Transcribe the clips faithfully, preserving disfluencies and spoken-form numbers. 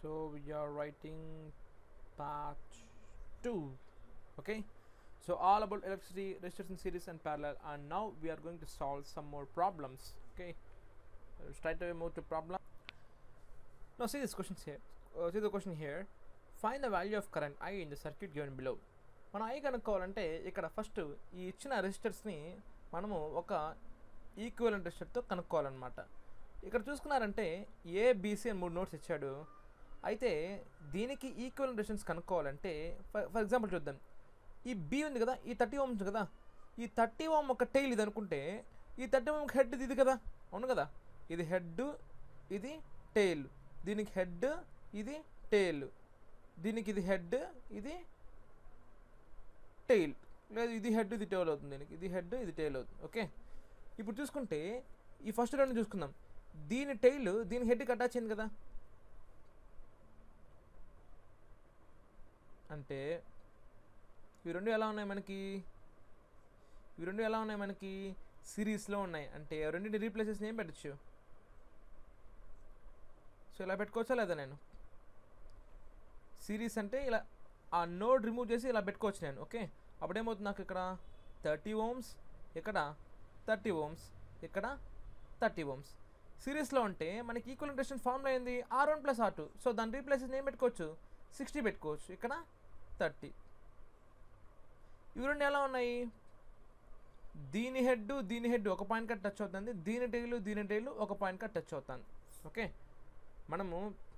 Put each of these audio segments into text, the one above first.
So we are writing part two. Okay, so all about electricity, resistors in series and parallel, and now we are going to solve some more problems. Okay, uh, straight away move to problem. Now see this question here. Uh, see the question here. Find the value of current I in the circuit given below. మనం I కనుక్కోవాలంటే ఇక్కడ first ఈ ఇచ్చిన రెసిస్టర్స్ని మనము ఒక equivalent రెసిస్టర్తో కనుక్కోవాలన్నమాట. ఇక్కడ చూసుకున్నారంటే ABC అని మూడు notes ఇచ్చాడు. అయితే దీనికి ఈక్వలెంట్ రెసిస్టెన్స్ కనుక్కోవాలంటే ఫర్ ఫర్ ఎగ్జాంపుల్ చూద్దాం. ఈ బి ఉంది కదా, ఈ థర్టీ ఓమ్స్ కదా, ఈ థర్టీ ఓమ్ ఒక టైల్ ఇది అనుకుంటే ఈ థర్టీ ఓమ్ హెడ్ ఇది కదా, అవును కదా, ఇది హెడ్ ఇది టైల్, దీనికి హెడ్ ఇది టైల్, దీనికి ఇది హెడ్ ఇది టైల్, లేదు ఇది హెడ్ ఇది టైల్ అవుతుంది, దీనికి ఇది హెడ్ ఇది టైల్ అవుతుంది. ఓకే, ఇప్పుడు చూసుకుంటే ఈ ఫస్ట్ రెండు చూసుకుందాం. దీని టైల్ దీని హెడ్కి అటాచ్ అయింది కదా, అంటే ఇవి రెండు ఎలా ఉన్నాయి మనకి, ఇవి రెండు ఎలా ఉన్నాయి మనకి సిరీస్లో ఉన్నాయి. అంటే రెండింటి రీప్లేసెస్ ఏం పెట్టచ్చు, సో ఇలా పెట్టుకోవచ్చా లేదా, నేను సిరీస్ అంటే ఇలా ఆ నోడ్ రిమూవ్ చేసి ఇలా పెట్టుకోవచ్చు నేను. ఓకే, అప్పుడేమవుతుంది నాకు ఇక్కడ థర్టీ ఓమ్స్, ఇక్కడ థర్టీ ఓమ్స్, ఇక్కడ థర్టీ ఓమ్స్. సిరీస్లో ఉంటే మనకి ఈక్వలెంట్ రెసిస్టెన్స్ ఫార్ములా అయింది R one plus R two. So దాని రీప్లేసెస్ ఏం పెట్టుకోవచ్చు, సిక్స్టీ పెట్టుకోవచ్చు, ఇక్కడ థర్టీ. ఇవి రెండు ఎలా ఉన్నాయి, దీని హెడ్ దీని హెడ్ ఒక పాయింట్ కట్ టచ్ అవుతుంది, దీని టైలు దీని టైలు ఒక పాయింట్ కట్ టచ్ అవుతుంది. ఓకే, మనము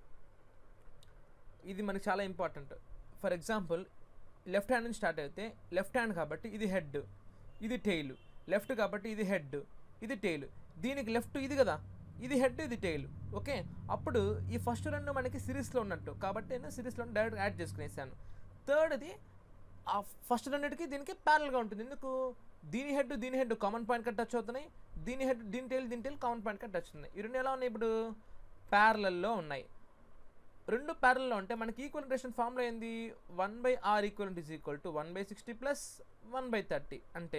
ఇది మనకి చాలా important. For example left hand నుంచి స్టార్ట్ అయితే లెఫ్ట్ హ్యాండ్ కాబట్టి ఇది హెడ్ ఇది టైలు, లెఫ్ట్ కాబట్టి ఇది హెడ్ ఇది టైలు, దీనికి లెఫ్ట్ ఇది కదా, ఇది హెడ్ ఇది టైలు. ఓకే, అప్పుడు ఈ ఫస్ట్ రెండు మనకి సిరీస్లో ఉన్నట్టు కాబట్టి నేను సిరీస్లో డైరెక్ట్ యాడ్ చేసుకునేసాను. థర్డ్ది ఆ ఫస్ట్ రెండింటికి దీనికి ప్యారల్గా ఉంటుంది. ఎందుకు, దీని హెడ్ దీని head common point cut touch అవుతున్నాయి, దీని హెడ్ దీని టైల్ దీని tail common point cut touch అవుతున్నాయి. ఈ రెండు ఎలా ఉన్నాయి, ఇప్పుడు ప్యారలల్లో ఉన్నాయి. రెండు ప్యారల్లో ఉంటే మనకి ఈక్వలెంట్ రెసిస్టెన్స్ ఫార్ములా ఏంది, one by R equivalent is equal to one by sixty plus one by thirty. అంటే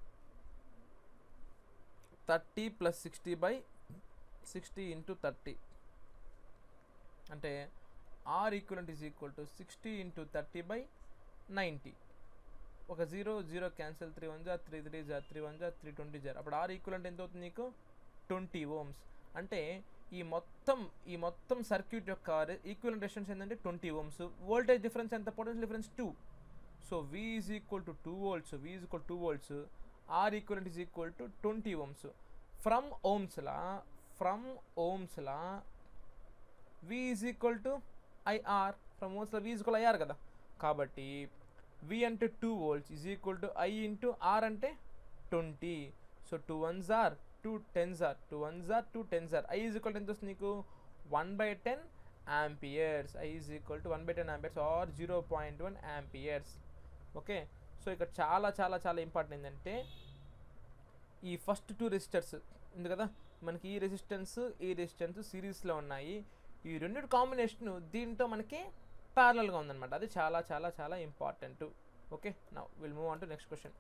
thirty plus sixty by sixty into thirty, అంటే R equivalent is equal to sixty into thirty by ninety. ఒక zero zero cancel, three one జార్ three three జార్ three one జార్ three twenty జార్. అప్పుడు R equivalent ఎంత అవుతుంది నీకు, ట్వంటీ ఓమ్స్. అంటే ఈ మొత్తం ఈ మొత్తం సర్క్యూట్ యొక్క ఈక్వలెంట్ రెసిస్టెన్స్ ఏంటంటే ట్వంటీ ఓమ్స్. వోల్టేజ్ డిఫరెన్స్ ఎంత, potential difference two. So V is equal to two volts, V is equal two volts, R equivalent is equal to twenty ohms. From Ohm's law from Ohm's law V is equal to IR, from Ohm's law V is equal IR కదా, కాబట్టి V అంటే two volts is equal to I into R అంటే twenty. So two ones are two tens are two ones are two tens are I is equal to ఎంత వస్తుంది నీకు, one by ten amperes. I is equal to one by ten amperes or zero point one amperes. Okay, so ఇక్కడ చాలా చాలా చాలా important ఏంటంటే ఈ first two resistors ఉంది కదా మనకి, ఈ రెసిస్టెన్స్ ఈ రెసిస్టెన్స్ సిరీస్లో ఉన్నాయి. ఈ రెండింటి కాంబినేషన్ దీంతో మనకి ప్యారలల్గా ఉందన్నమాట. అది చాలా చాలా చాలా important. Okay, now will move on to next question.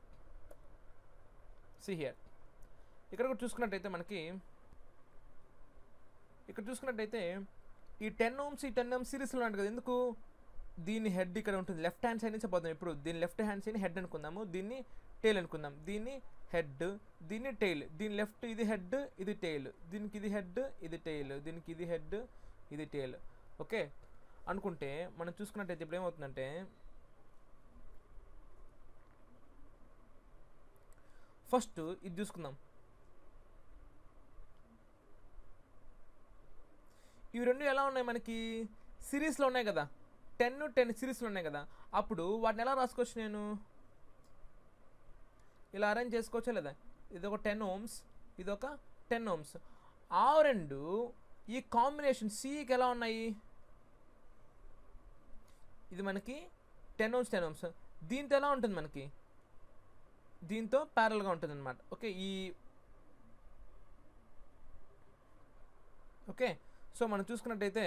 See here, ఇక్కడ కూడా చూసుకున్నట్టయితే మనకి ఇక్కడ చూసుకున్నట్టయితే ఈ టెన్ ఓమ్స్ ఈ టెన్ ఓమ్స్ సిరీస్లో ఉంటుంది కదా. ఎందుకు, దీని హెడ్ ఇక్కడ ఉంటుంది, లెఫ్ట్ హ్యాండ్ సైడ్ నుంచి పోతాం. ఇప్పుడు దీని లెఫ్ట్ హ్యాండ్ సైడ్ హెడ్ అనుకుందాము, దీన్ని టైల్ అనుకుందాం. దీన్ని హెడ్ దీన్ని టైల్, దీని లెఫ్ట్ ఇది హెడ్ ఇది టైల్, దీనికి ఇది హెడ్ ఇది టైల్, దీనికి ఇది హెడ్ ఇది టైల్. ఓకే అనుకుంటే మనం చూసుకున్నట్టయితే ఇప్పుడు ఏమవుతుందంటే ఫస్ట్ ఇది చూసుకుందాం. ఇవి రెండు ఎలా ఉన్నాయి మనకి, సిరీస్లో ఉన్నాయి కదా, టెన్ టెన్ సిరీస్లో ఉన్నాయి కదా. అప్పుడు వాటిని ఎలా రాసుకోవచ్చు, నేను ఇలా అరేంజ్ చేసుకోవచ్చా లేదా, ఇది ఒక టెన్ ఓమ్స్ ఇది ఒక టెన్ ఓమ్స్. ఆ రెండు ఈ కాంబినేషన్ సికి ఎలా ఉన్నాయి, ఇది మనకి టెన్ ఓమ్స్ టెన్ ఓమ్స్, దీంతో ఎలా ఉంటుంది మనకి, దీంతో ప్యారల్గా ఉంటుంది అనమాట. ఓకే, ఈ ఓకే సో మనం చూసుకున్నట్టయితే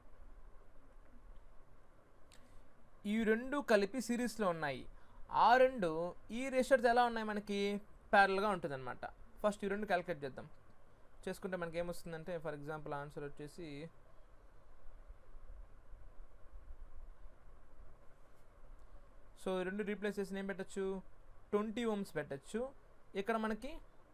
ఈ రెండు కలిపి సిరీస్లో ఉన్నాయి. ఆ రెండు ఈ రెసిస్టర్స్ ఎలా ఉన్నాయి మనకి, ప్యారల్గా ఉంటుంది అనమాట. ఫస్ట్ ఈ రెండు క్యాలిక్యులేట్ చేద్దాం. చేసుకుంటే మనకి ఏమొస్తుందంటే ఫర్ ఎగ్జాంపుల్ ఆన్సర్ వచ్చేసి సో రెండు రీప్లేస్ చేసి ఏం పెట్టచ్చు, ట్వంటీ ఓమ్స్ పెట్టచ్చు. ఇక్కడ మనకి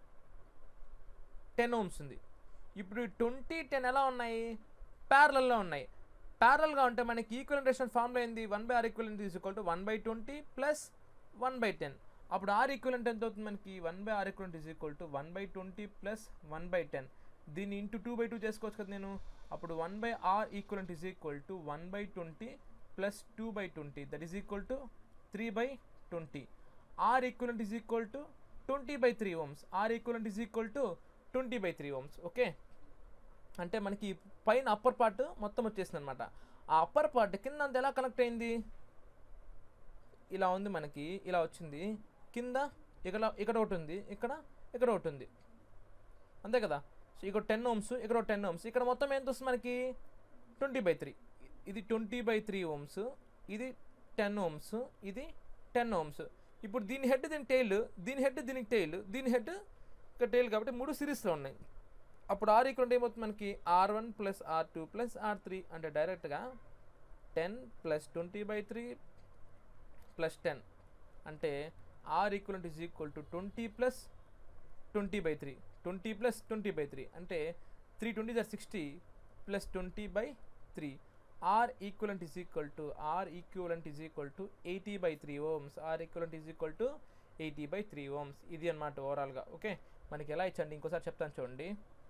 టెన్ ఓమ్స్ ఉంది. ఇప్పుడు ట్వంటీ టెన్ ఎలా ఉన్నాయి, ప్యారలల్లో ఉన్నాయి. ప్యారలల్గా ఉంటే మనకి ఈక్వలెంట్ రెసిస్టెన్స్ ఫార్ములా ఏంది, one by R equivalent is equal to one by twenty plus one by ten. అప్పుడు ఆర్ ఈక్వలెంట్ ఎంత అవుతుంది మనకి, one by R equivalent is equal to one by twenty plus one by ten. దీన్ని into two by two చేసుకోవచ్చు కదా నేను. అప్పుడు one by R equivalent is equal to one by twenty plus two by twenty, that is equal to three by twenty. R equivalent is equal to twenty by three ohms. R equivalent is equal to twenty by three ohms. Okay, అంటే మనకి పైన upper part మొత్తం వచ్చేసింది అనమాట. ఆ upper part కింద అంత ఎలా కనెక్ట్ అయింది, ఇలా ఉంది మనకి, ఇలా వచ్చింది. కింద ఇక్కడ ఇక్కడ ఒకటి ఉంది, ఇక్కడ ఇక్కడ ఒకటి ఉంది, అంతే కదా. సో ఇక్కడ టెన్ ఓమ్స్, ఇక్కడ టెన్ ఓమ్స్, ఇక్కడ మొత్తం ఎంత వస్తుంది మనకి, ట్వంటీ బై త్రీ. ఇది ట్వంటీ బై త్రీ ఓమ్స్, ఇది టెన్ ఓమ్స్, ఇది టెన్ ఓమ్స్. ఇప్పుడు దీని హెడ్ దీని టైల్, దీని హెడ్ దీనికి టైల్, దీని హెడ్ ఇక్కడ టైల్, కాబట్టి మూడు సిరీస్లో ఉన్నాయి. అప్పుడు ఆర్ ఈక్వల్ ఏమవుతుంది మనకి, R one plus R two plus R three, అంటే డైరెక్ట్గా ten plus twenty by three plus ten, అంటే R equivalent is equal to twenty plus twenty by three, twenty plus twenty by three, అంటే three twenty are sixty plus twenty by three. R equivalent is equal to R equivalent is equal to eighty by three ohms. R equivalent is equal to eighty by three ohms. ఇది అనమాట ఓవరాల్గా. Okay, మనకి ఎలా ఇచ్చండి, ఇంకోసారి చెప్తాను చూడండి.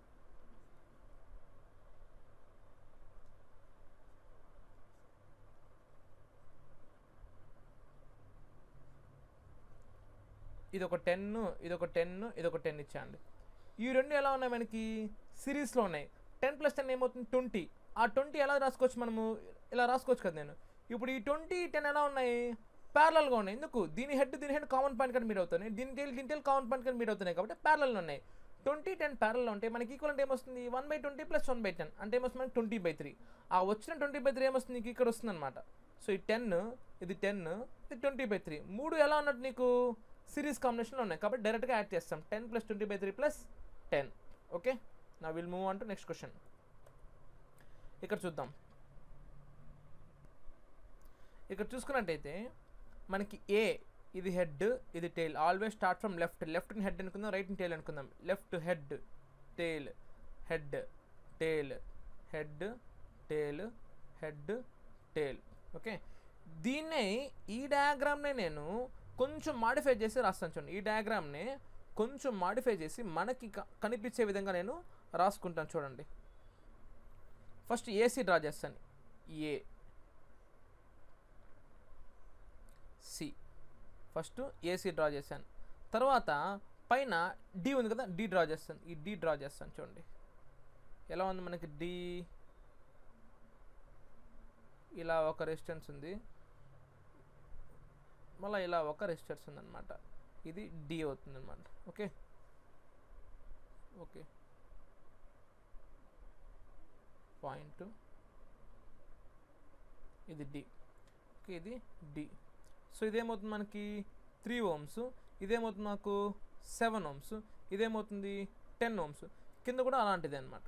ఇది ఒక టెన్, ఇది ఒక టెన్, ఇది ఒక టెన్ ఇచ్చాండి. ఈ రెండు ఎలా ఉన్నాయి మనకి, సిరీస్లో ఉన్నాయి. టెన్ ప్లస్ టెన్ ఏమవుతుంది, ట్వంటీ. ఆ ట్వంటీ ఎలా రాసుకోవచ్చు మనము, ఇలా రాసుకోవచ్చు కదా నేను. ఇప్పుడు ఈ ట్వంటీ టెన్ ఎలా ఉన్నాయి, ప్యారలల్గా ఉన్నాయి. ఎందుకు, దీని హెడ్ దీని హెడ్ కామన్ పాయింట్ కానీ మీట్ అవుతున్నాయి, దీని టైల్ దీని టైల్ కామన్ పాయింట్ కానీ మీట్ అవుతున్నాయి, కాబట్టి ప్యారలల్ ఉన్నాయి. ట్వంటీ టెన్ ప్యారల్లో ఉంటే మనకి ఈక్వల్ అంటే ఏమొస్తుంది, one by twenty plus one by ten, అంటే ఏమొస్తుంది మనకి ట్వంటీ బై త్రీ. ఆ వచ్చిన ట్వంటీ బై త్రీ ఏమొస్తుంది నీకు ఇక్కడ వస్తుంది అనమాట. సో ఈ టెన్, ఇది టెన్, ఇది ట్వంటీ బై త్రీ, మూడు ఎలా ఉన్నట్టు నీకు సిరీస్ కాంబినేషన్లో ఉన్నాయి, కాబట్టి డైరెక్ట్గా యాడ్ చేస్తాం. Ten plus twenty by three plus ten. Okay, now will move on to next question. ఇక్కడ చూద్దాం. ఇక్కడ చూసుకున్నట్టయితే మనకి ఏ, ఇది హెడ్, ఇది tail. Always start from left. లెఫ్ట్ని హెడ్ అనుకుందాం, రైట్ని టైల్ అనుకుందాం. Left head, tail, head, tail, head, tail, head, tail. Okay, దీన్నే ఈ డయాగ్రామ్నే నేను కొంచెం మాడిఫై చేసి రాస్తాను చూడండి. ఈ డయాగ్రామ్ని కొంచెం మాడిఫై చేసి మనకి కనిపించే విధంగా నేను రాసుకుంటాను చూడండి. ఫస్ట్ ఏసీ డ్రా చేస్తాను, A C. First AC draw చేశాను, తర్వాత పైన డి ఉంది కదా, డి డ్రా చేస్తాను. ఈ డి డ్రా చేస్తాను చూడండి ఎలా ఉంది మనకి. డి ఇలా ఒక రెసిస్టెన్స్ ఉంది, మళ్ళీ ఇలా ఒక రెసిస్టర్స్ ఉందన్నమాట. ఇది డి అవుతుంది అనమాట. ఓకే ఓకే పాయింట్, ఇది డి. ఓకే, ఇది డి. సో ఇదేమవుతుంది మనకి త్రీ ఓమ్స్, ఇదేమవుతుంది నాకు సెవెన్ ఓమ్స్, ఇదేమవుతుంది టెన్ ఓమ్స్. కింద కూడా అలాంటిదే అనమాట.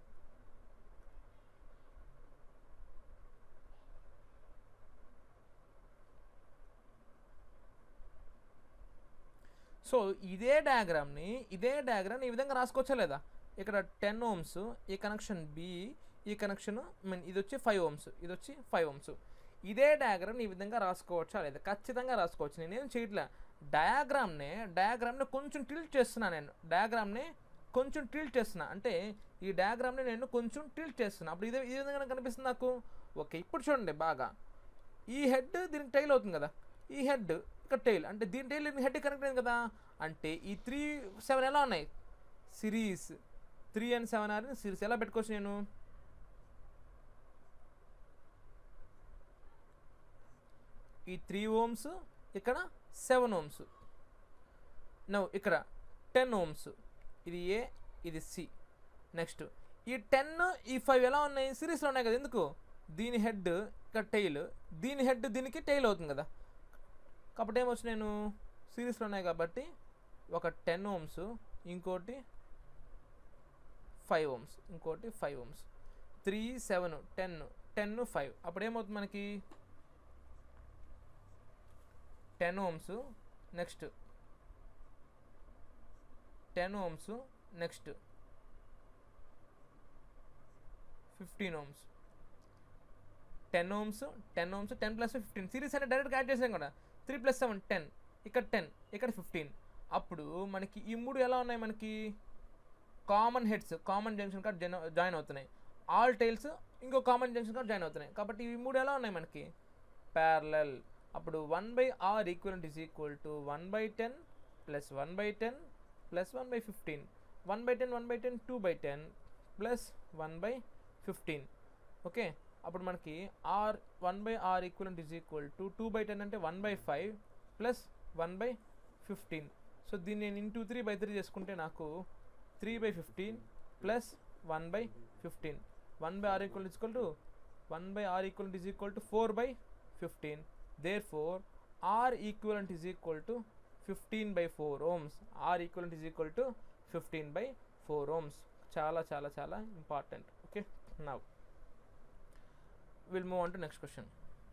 సో ఇదే డయాగ్రామ్ని ఇదే డయాగ్రామ్ని ఈ విధంగా రాసుకోవచ్చా లేదా. ఇక్కడ టెన్ ఓమ్స్, ఈ కనెక్షన్ బి, ఈ కనెక్షన్ మీన్ ఇది వచ్చి ఫైవ్ ఓమ్స్, ఇది వచ్చి ఫైవ్ ఓమ్స్. ఇదే డయాగ్రామ్ని ఈ విధంగా రాసుకోవచ్చా లేదా, ఖచ్చితంగా రాసుకోవచ్చు. నేనేం చేయట్లే, డయాగ్రామ్నే డయాగ్రామ్ని కొంచెం టిల్ట్ చేస్తున్నా. నేను డయాగ్రామ్ని కొంచెం టిల్ట్ చేస్తున్నా, అంటే ఈ డయాగ్రామ్ని నేను కొంచెం టిల్ట్ చేస్తున్నా. అప్పుడు ఇదే ఈ విధంగా కనిపిస్తుంది నాకు. ఓకే, ఇప్పుడు చూడండి బాగా, ఈ హెడ్ దీనికి టైల్ అవుతుంది కదా, ఈ హెడ్ ఇక్కడ టైల్, అంటే దీని టైల్ హెడ్ కనెక్ట్ అయింది కదా. అంటే ఈ త్రీ సెవెన్ ఎలా ఉన్నాయి, series. Three and seven are series. ఎలా పెట్టుకోవచ్చు నేను, ఈ త్రీ ఓమ్స్, ఇక్కడ సెవెన్ ఓమ్స్, నవ్వు ఇక్కడ టెన్ ఓమ్స్. ఇది ఏ, ఇది సి. నెక్స్ట్ ఈ టెన్, ఈ ఫైవ్ ఎలా ఉన్నాయి, సిరీస్లో ఉన్నాయి కదా. ఎందుకు, దీని హెడ్ ఇక్కడ టైల్, దీని హెడ్ దీనికి టైల్ అవుతుంది కదా. కాబట్టి ఏమొచ్చు నేను సిరీస్లో ఉన్నాయి కాబట్టి ఒక టెన్ ఓమ్స్, ఇంకోటి ఫైవ్ ఓమ్స్, ఇంకోటి five ohms. Three seven ten, ten five. అప్పుడు ఏమవుతుంది మనకి ten ohms next ten ohms next fifteen ohms ten ohms ten ohms ten plus fifteen series అంటే డైరెక్ట్గా యాడ్ చేసాం కదా త్రీ ప్లస్ సెవెన్ టెన్ ఇక్కడ టెన్ ఇక్కడ ఫిఫ్టీన్ అప్పుడు మనకి ఈ మూడు ఎలా ఉన్నాయి మనకి common heads common junction card join అవుతున్నాయి ఆల్ టైల్స్ ఇంకో కామన్ జంక్షన్ కార్డ్ జాయిన్ అవుతున్నాయి కాబట్టి ఈ మూడు ఎలా ఉన్నాయి మనకి ప్యారలల్ అప్పుడు one by R equivalent is equal to one by ten plus one by ten plus one by fifteen one by ten one by ten two by ten plus one by fifteen okay అప్పుడు మనకి R one by R equivalent is equal to two by ten అంటే one by five plus one by fifteen so దీన్ని నేను into three by three చేసుకుంటే నాకు three by fifteen plus one by fifteen one by R equal is equal to one by R equivalent is equal to four by fifteen therefore R equivalent is equal to fifteen by four ohms R equivalent is equal to fifteen by four ohms చాలా చాలా చాలా important okay now will move on to next question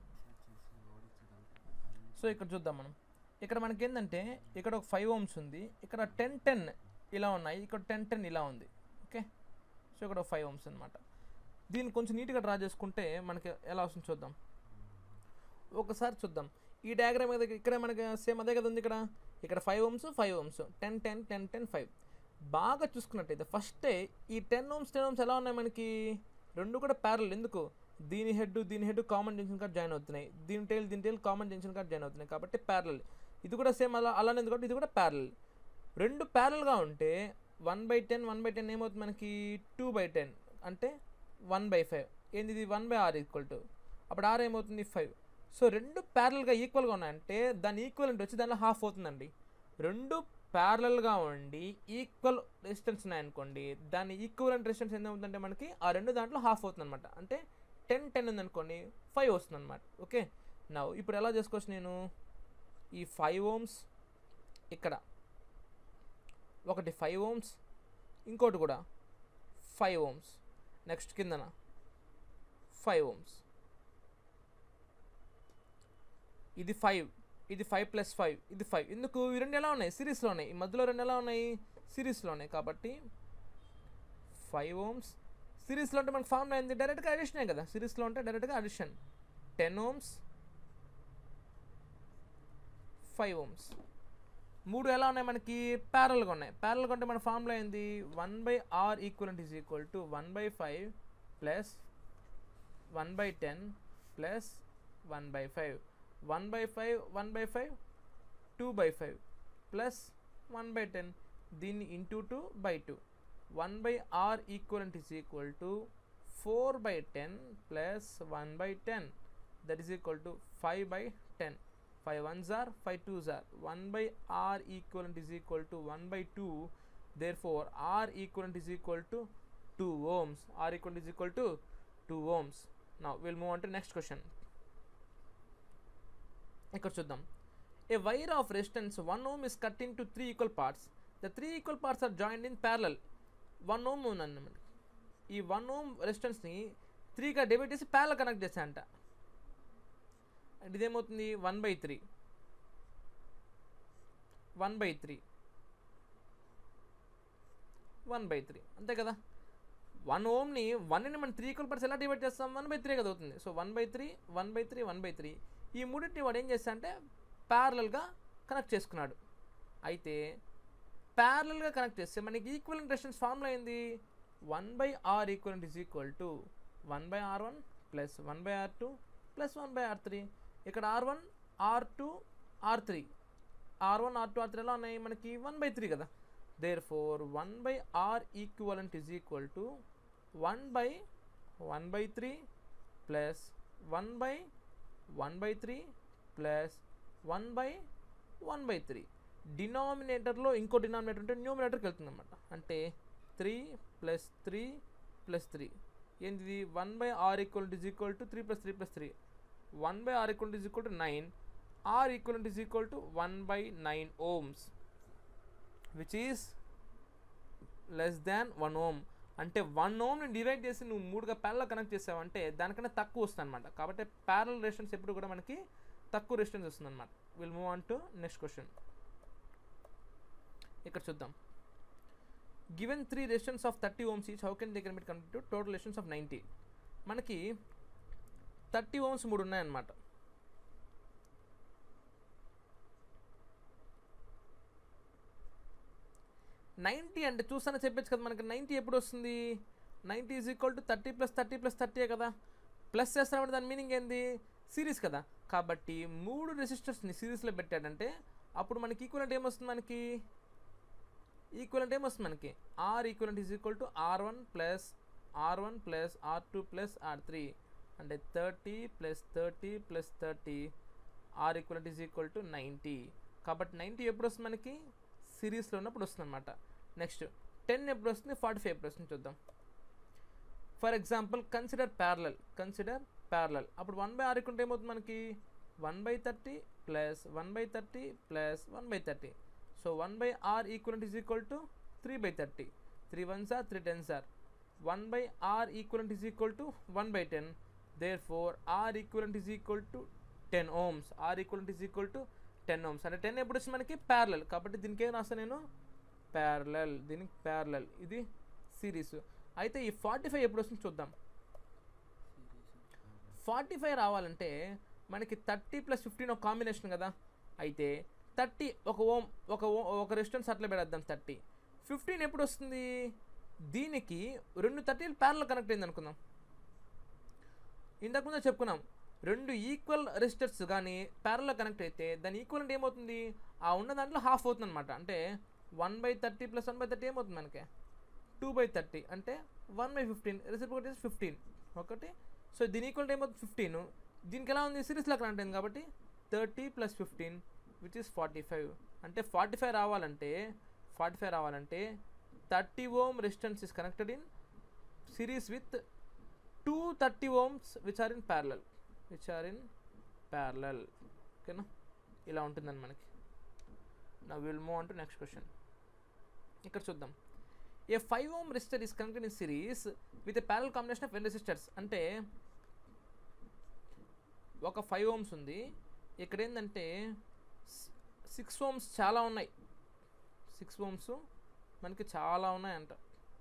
so ఇక్కడ చూద్దాం మనం ఇక్కడ మనకి ఏంటంటే ఇక్కడ ఒక ఫైవ్ ఓమ్స్ ఉంది ఇక్కడ టెన్ టెన్ ఇలా ఉన్నాయి ఇక్కడ టెన్ టెన్ ఇలా ఉంది ఓకే సో ఇక్కడ ఒక ఫైవ్ ఓమ్స్ అనమాట దీన్ని కొంచెం నీట్గా డ్రా చేసుకుంటే మనకి ఎలా వస్తుంది చూద్దాం ఒకసారి చూద్దాం ఈ డయాగ్రామ్ మీద ఇక్కడ మనకి సేమ్ అదే కదా ఉంది ఇక్కడ ఇక్కడ five ohms five ohms ten ten ten ten five బాగా చూసుకున్నట్టయితే ఫస్టే ఈ టెన్ ఓమ్స్ టెన్ ఓమ్స్ ఎలా ఉన్నాయి మనకి రెండు కూడా ప్యారల్ ఎందుకు దీని హెడ్ దీని head common junction card join అవుతున్నాయి దీని టైల్ దీని tail common junction card join అవుతున్నాయి కాబట్టి ప్యారల్ ఇది కూడా సేమ్ అలా అలానే ఎందుకంటే ఇది కూడా ప్యారల్ రెండు ప్యారల్గా ఉంటే one by ten one by ten ఏమవుతుంది మనకి టూ బై టెన్ అంటే వన్ బై ఫైవ్ ఏంది ఇది one by R equal to అప్పుడు ఆర్ ఏమవుతుంది ఫైవ్ సో రెండు ప్యారల్గా ఈక్వల్గా ఉన్నాయంటే దాని ఈక్వలెంట్ వచ్చి దానిలో హాఫ్ అవుతుందండి రెండు ప్యారలల్గా ఉండి ఈక్వల్ రెసిస్టెన్స్ ఉన్నాయనుకోండి దాని ఈక్వలెంట్ రెసిస్టెన్స్ ఎంత అవుతుందంటే మనకి ఆ రెండు దాంట్లో హాఫ్ అవుతుంది అనమాట అంటే టెన్ టెన్ ఉందనుకోండి ఫైవ్ వస్తుంది అనమాట ఓకే నా ఇప్పుడు ఎలా చేసుకోవచ్చు నేను ఈ ఫైవ్ ఓమ్స్ ఇక్కడ ఒకటి ఫైవ్ ఓమ్స్ ఇంకోటి కూడా ఫైవ్ ఓమ్స్ నెక్స్ట్ కిందన ఫైవ్ ఓమ్స్ ఇది ఫైవ్ ఇది ఫైవ్ ప్లస్ ఫైవ్ ఇది ఫైవ్ ఎందుకు ఈ రెండు ఎలా ఉన్నాయి సిరీస్లో ఉన్నాయి ఈ మధ్యలో రెండు ఎలా ఉన్నాయి సిరీస్లో ఉన్నాయి కాబట్టి ఫైవ్ ఓమ్స్ సిరీస్లో అంటే మనకు ఫార్ములా ఏంది డైరెక్ట్గా అడిషనే కదా సిరీస్లో ఉంటే డైరెక్ట్గా addition ten ohms five ohms మూడు ఎలా ఉన్నాయి మనకి ప్యారల్గా ఉన్నాయి ప్యారల్గా ఉంటే మన ఫార్ములా ఏంది one by R equivalent is equal to one by five plus one by ten plus one by five one by five one by five two by five plus one by ten దీన్ని into two by two one by R equivalent is equal to four by ten plus one by ten that is equal to five by ten five ones are five twos are one by R equivalent is equal to one by two therefore R equivalent is equal to two ohms R equivalent is equal to two ohms now will move on to next question ఇక్కడ చూద్దాం a wire of resistance one ohm is cut into three equal parts the three equal parts are joined in parallel one ohm ఉందన్నమాట ఈ one ohm రెసిస్టెన్స్ని త్రీగా divide చేసి parallel connect చేసా అంట ఇదేమవుతుంది one by three one by three one by three అంతే కదా వన్ ఓమ్ని వన్ని మనం త్రీ ఈక్వల్ పార్ట్స్ ఎలా డివైడ్ చేస్తాం వన్ బై త్రీ కదా అవుతుంది so one by three one by three one by three ఈ మూడింటిని వాడు ఏం చేస్తా అంటే ప్యారలల్గా కనెక్ట్ చేసుకున్నాడు అయితే ప్యారలల్గా కనెక్ట్ చేస్తే మనకి ఈక్వలెంట్ రెసిస్టెన్స్ ఫార్ములా ఏంది one by R equivalent is equal to one by R one plus one by R two plus one by R three ఇక్కడ R one R two R three R one R two R three ఎలా ఉన్నాయి మనకి one by three కదా therefore one by R equivalent is equal to one by one by three plus one by one by three plus one by one by three డినామినేటర్లో ఇంకో denominator ఉంటే న్యూమినేటర్కి వెళ్తుంది అనమాట అంటే three plus three plus three ఏంటిది one by R equal is equal to three plus three plus three one by R equal is equal to nine R equal is equal to one by nine ohms which is less than one ohm అంటే one ఓమ్ని divide చేసి నువ్వు మూడుగా parallel connect చేసావంటే దానికన్నా తక్కువ వస్తుంది అనమాట కాబట్టి ప్యారల్ రెసిస్టెన్స్ ఎప్పుడు కూడా మనకి తక్కువ రెసిస్టెన్స్ వస్తుంది అనమాట will move on to next question. ఇక్కడ చూద్దాం. Given three resistance of thirty ohms each how can they can be converted to total resistance of ninety. మనకి థర్టీ ఓమ్స్ మూడు ఉన్నాయన్నమాట. నైంటీ అంటే చూస్తానే చెప్పచ్చు కదా మనకి. నైంటీ ఎప్పుడు వస్తుంది? Ninety is equal to thirty plus thirty plus thirty కదా. ప్లస్ చేస్తామంటే దాని మీనింగ్ ఏంది? సిరీస్ కదా. కాబట్టి మూడు రెసిస్టర్స్ని సిరీస్లో పెట్టాడంటే అప్పుడు మనకి ఈక్వలెంట్ ఏమొస్తుంది? మనకి ఈక్వలెంట్ ఏమొస్తుంది? మనకి R equivalent is equal to R one plus R one plus R two plus R three అంటే thirty plus thirty plus thirty R equivalent is equal to ninety. కాబట్టి నైంటీ ఎప్పుడు వస్తుంది? మనకి సిరీస్లో ఉన్నప్పుడు వస్తుంది అనమాట. నెక్స్ట్ టెన్ ఎప్పుడు వస్తుంది? ఫార్టీ ఫైవ్ ఎప్పుడు వస్తుంది చూద్దాం. For example consider parallel consider parallel అప్పుడు వన్ బై ఆర్ ఈక్వల్ ఏమవుతుంది? మనకి one by thirty plus one by thirty plus one by thirty. So one by R equivalent is equal to three by thirty. Three ones are three tens are. One by R equivalent is equal to one by ten. Therefore R equivalent is equal to ten ohms. R equivalent is equal to ten Ohm's. అంటే ten ఎప్పుడు వచ్చింది? మనకి parallel. కాబట్టి దీనికి ఏం రాస్తాను నేను? Parallel. దీనికి ప్యారలల్. ఇది సిరీస్. అయితే ఈ ఫార్టీ ఫైవ్ ఎప్పుడు వస్తుంది చూద్దాం. ఫార్టీ ఫైవ్ రావాలంటే మనకి థర్టీ ప్లస్ ఫిఫ్టీన్ ఒక కాంబినేషన్ కదా. అయితే థర్టీ ఒక ఓమ్ ఒక ఓ ఒక రెసిస్టెన్స్ అట్లా పెడద్దాం. థర్టీ ఫిఫ్టీన్ ఎప్పుడు వస్తుంది? దీనికి రెండు థర్టీలు ప్యారలల్ కనెక్ట్ అయింది అనుకుందాం. ఇంతకుముందే చెప్పుకున్నాం, రెండు ఈక్వల్ రెసిస్టర్స్ కానీ ప్యారలల్ కనెక్ట్ అయితే దాని ఈక్వల్ ఏమవుతుంది? ఆ ఉన్న దాంట్లో హాఫ్ అవుతుంది అనమాట. అంటే one by thirty plus one by thirty ఏమవుతుంది? మనకి టూ బై థర్టీ అంటే one by fifteen. Reciprocal fifteen ఒకటి. సో దీని ఈక్వల్ ఏమవుతుంది? ఫిఫ్టీన్. దీనికి ఎలా ఉంది? సిరీస్లో కనెక్ట్ అయింది కాబట్టి thirty plus fifteen which is forty five. అంటే ఫార్టీ ఫైవ్ రావాలంటే ఫార్టీ ఫైవ్ రావాలంటే thirty ohm resistance is connected in series with two thirty ohms which are in parallel which are in parallel. ఓకేనా? ఇలా ఉంటుందని మనకి. నా will move on to next question. ఇక్కడ చూద్దాం. A five ohm resistor is connected in series with a parallel combination of n resistors. అంటే ఒక five ohms ఉంది. ఇక్కడ ఏంటంటే సిక్స్ ఓమ్స్ చాలా ఉన్నాయి. సిక్స్ ఓమ్స్ మనకి చాలా ఉన్నాయంట.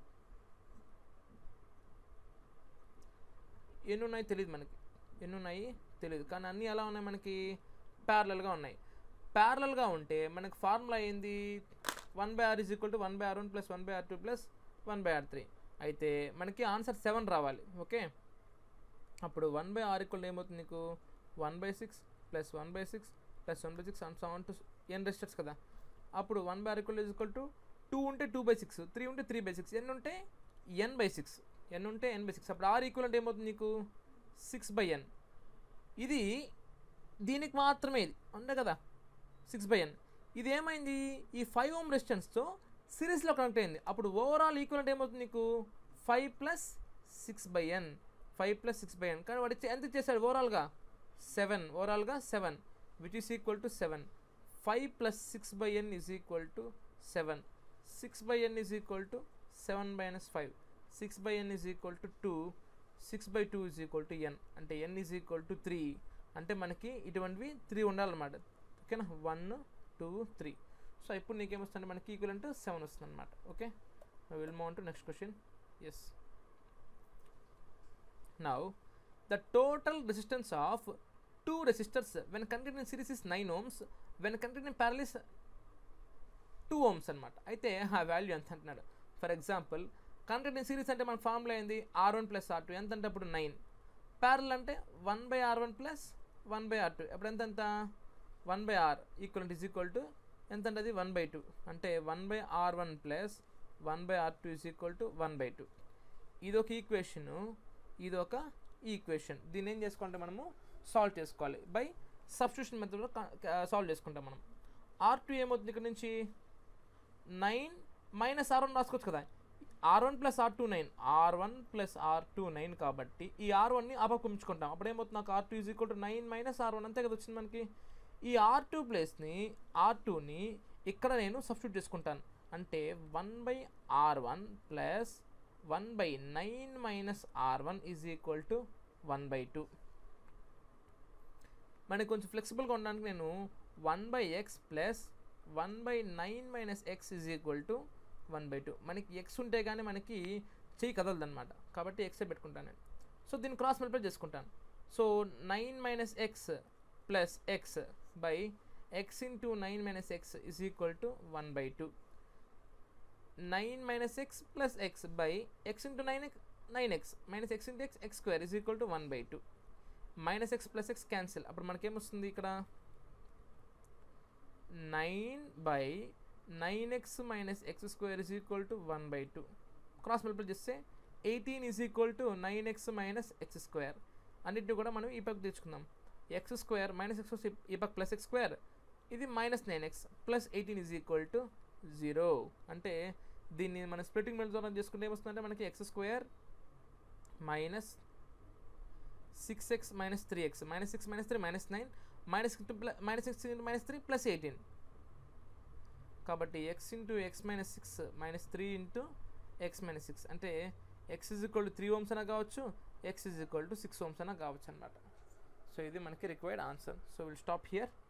ఎన్ని ఉన్నాయి తెలియదు మనకి. ఎన్ని ఉన్నాయి తెలియదు. కానీ అన్నీ ఎలా ఉన్నాయి? మనకి ప్యారలల్గా ఉన్నాయి. ప్యారలల్గా ఉంటే మనకి ఫార్ములా ఏంది? One by R is equal to one by R one plus one by R two plus one by R three. అయితే మనకి ఆన్సర్ సెవెన్ రావాలి. ఓకే, అప్పుడు వన్ బై ఆర్ ఈక్వల్ ఏమవుతుంది నీకు? One by six plus one by six plus one by six and seven to n resistors కదా. అప్పుడు one by R equal is equal to two ఉంటే two by six, three ఉంటే three by six, n ఉంటే n by six, n ఉంటే n by six. అప్పుడు R equal అంటే ఏమవుతుంది నీకు? Six by n. ఇది దీనికి మాత్రమే ఇది అంతే కదా, సిక్స్ బై ఎన్. ఇది ఏమైంది? ఈ ఫైవ్ ఓమ్ రెసిస్టెన్స్తో సిరీస్లో కనెక్ట్ అయింది. అప్పుడు ఓవరాల్ ఈక్వల్ అంటే ఏమవుతుంది నీకు? Five plus six by n. Five plus six by n. కానీ వాడు ఎంత ఇచ్చేసాడు ఓవరాల్గా? సెవెన్. ఓవరాల్గా seven which is equal to seven. Five plus six by n is equal to seven. Six by n is equal to seven minus five. Six by n is equal to two. Six by two is equal to n. అంటే n is equal to three. అంటే మనకి ఇటువంటివి three ఉండాలన్నమాట. ఓకేనా? One two three. So ఇప్పుడు నీకేమొస్తుందంటే మనకి equivalent seven వస్తుంది అనమాట. Okay, will move on to next question. Yes, now the total resistance of two resistors when connected in series is nine ohms, when connected in parallel is two ohms అనమాట. అయితే ఆ value ఎంత అంటున్నాడు? For example connected in series అంటే మన formula ఏంది? R one plus R two. ఎంత అంటే అప్పుడు నైన్. ప్యారలల్ అంటే one by R one plus one by R two. అప్పుడు ఎంత ఎంత? One by R equal is equal to ఎంత అంటే అది వన్ బై టూ. అంటే one by R one plus one by R two is equal to one by two. ఇదొక equation, ఇదొక equation. దీన్ని ఏం చేసుకుంటే మనము సాల్వ్ చేసుకోవాలి. బై సబ్స్టిట్యూషన్ మెథడ్లో సాల్వ్ చేసుకుంటాం మనం. ఆర్ టూ ఏమవుతుంది? ఇక్కడ నుంచి నైన్ మైనస్ ఆర్ వన్ రాసుకోవచ్చు కదా. R one plus R two nine. R one plus R two nine కాబట్టి ఈ ఆర్ వన్ని అపకుంచుకుంటాం. అప్పుడు ఏమవుతుంది? నాకు R two is equal to nine minus R one అంతే కదా వచ్చింది మనకి. ఈ ఆర్ టూ ప్లేస్ని ఆర్ టూని ఇక్కడ నేను సబ్స్టిట్యూట్ చేసుకుంటాను. అంటే one by R one plus one by nine minus R one is equal to one by two. మనకి కొంచెం ఫ్లెక్సిబుల్గా ఉండడానికి నేను one by x plus one by nine minus x is equal to one by two. మనకి x ఉంటే కానీ మనకి చెయ్యి కదలదు అనమాట, కాబట్టి ఎక్సే పెట్టుకుంటాను నేను. సో దీన్ని క్రాస్ మల్టిప్లై చేసుకుంటాను. So nine minus x plus x by x into nine minus x is equal to one by two. Nine minus x plus x by x into nine x nine x minus x into x x square is equal to one by two. Minus x plus x cancel. అప్పుడు మనకేమొస్తుంది ఇక్కడ nine by nine x minus x square is equal to one by two. Cross multiply చేస్తే eighteen is equal to nine x minus x square. అన్నింటినీ కూడా మనం ఈ పక్క తెచ్చుకుందాం. ఎక్స్ స్క్వేర్ మైనస్ ఎక్స్ ఈ పక్క ప్లస్ ఎక్స్ స్క్వేర్, ఇది minus nine x plus eighteen is equal to zero. అంటే దీన్ని మనం స్ప్లిట్టింగ్ మెథడ్ ద్వారా చేసుకుంటే ఏమొస్తుందంటే మనకి x square minus six x minus three x minus six minus three minus nine minus minus six into minus three plus eighteen. కాబట్టి x into x minus six minus three into x minus six అంటే x is equal to three ohms అయినా కావచ్చు, X is equal to six ohms అయినా కావచ్చు అనమాట. So ఇది మనకి required answer. So will stop here.